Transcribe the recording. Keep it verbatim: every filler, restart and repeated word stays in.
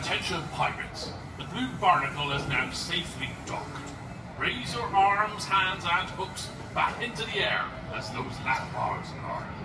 Attention pirates, the Blue Barnacle is now safely docked. Raise your arms, hands and hooks back into the air as those lap bars are.